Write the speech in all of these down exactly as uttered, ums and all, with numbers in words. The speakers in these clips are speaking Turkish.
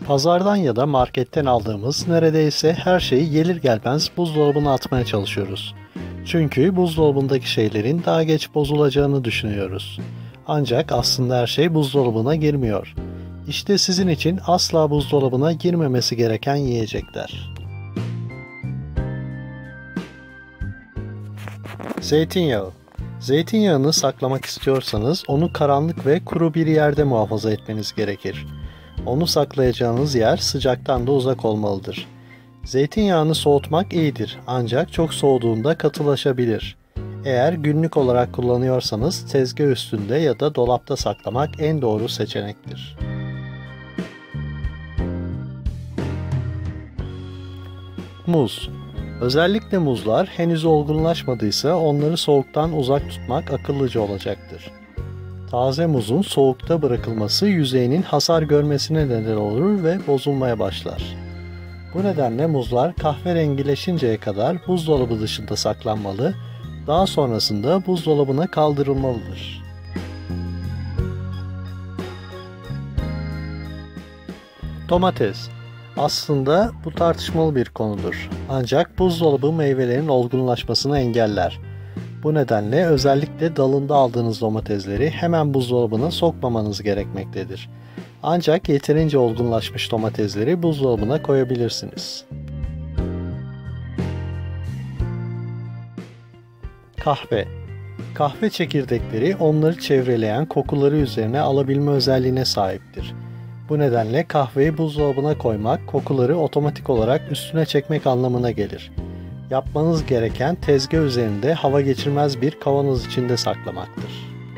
Pazardan ya da marketten aldığımız neredeyse her şeyi gelir gelmez buzdolabına atmaya çalışıyoruz. Çünkü buzdolabındaki şeylerin daha geç bozulacağını düşünüyoruz. Ancak aslında her şey buzdolabına girmiyor. İşte sizin için asla buzdolabına girmemesi gereken yiyecekler. Zeytinyağı. Zeytinyağını saklamak istiyorsanız onu karanlık ve kuru bir yerde muhafaza etmeniz gerekir. Onu saklayacağınız yer sıcaktan da uzak olmalıdır. Zeytinyağını soğutmak iyidir ancak çok soğuduğunda katılaşabilir. Eğer günlük olarak kullanıyorsanız tezgah üstünde ya da dolapta saklamak en doğru seçenektir. Muz. Özellikle muzlar henüz olgunlaşmadıysa onları soğuktan uzak tutmak akıllıca olacaktır. Taze muzun soğukta bırakılması yüzeyinin hasar görmesine neden olur ve bozulmaya başlar. Bu nedenle muzlar kahverengileşinceye kadar buzdolabı dışında saklanmalı, daha sonrasında buzdolabına kaldırılmalıdır. Domates. Aslında bu tartışmalı bir konudur. Ancak buzdolabı meyvelerin olgunlaşmasını engeller. Bu nedenle özellikle dalında aldığınız domatesleri hemen buzdolabına sokmamanız gerekmektedir. Ancak yeterince olgunlaşmış domatesleri buzdolabına koyabilirsiniz. Kahve. Kahve çekirdekleri onları çevreleyen kokuları üzerine alabilme özelliğine sahiptir. Bu nedenle kahveyi buzdolabına koymak kokuları otomatik olarak üstüne çekmek anlamına gelir. Yapmanız gereken tezgah üzerinde hava geçirmez bir kavanoz içinde saklamaktır.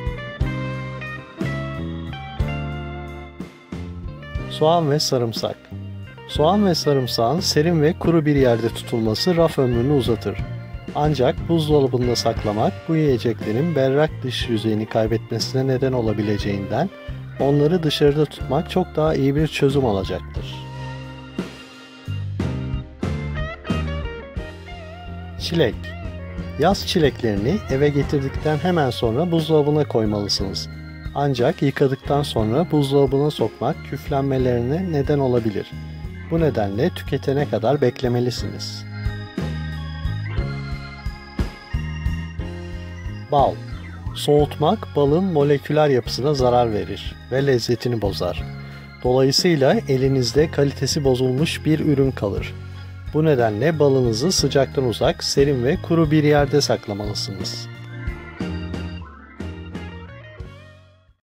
Soğan ve sarımsak. Soğan ve sarımsağın serin ve kuru bir yerde tutulması raf ömrünü uzatır. Ancak buzdolabında saklamak bu yiyeceklerin berrak dış yüzeyini kaybetmesine neden olabileceğinden onları dışarıda tutmak çok daha iyi bir çözüm olacaktır. Çilek. Yaz çileklerini eve getirdikten hemen sonra buzdolabına koymalısınız. Ancak yıkadıktan sonra buzdolabına sokmak küflenmelerine neden olabilir. Bu nedenle tüketene kadar beklemelisiniz. Bal. Soğutmak balın moleküler yapısına zarar verir ve lezzetini bozar. Dolayısıyla elinizde kalitesi bozulmuş bir ürün kalır. Bu nedenle balınızı sıcaktan uzak, serin ve kuru bir yerde saklamalısınız.